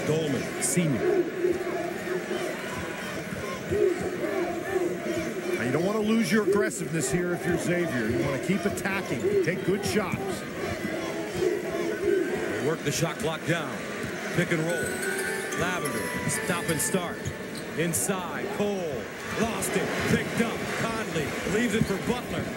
Dolman, senior. Now, you don't want to lose your aggressiveness here if you're Xavier. You want to keep attacking, take good shots. Work the shot clock down. Pick and roll. Lavender, stop and start. Inside, Cole, lost it, picked up. Conley leaves it for Butler.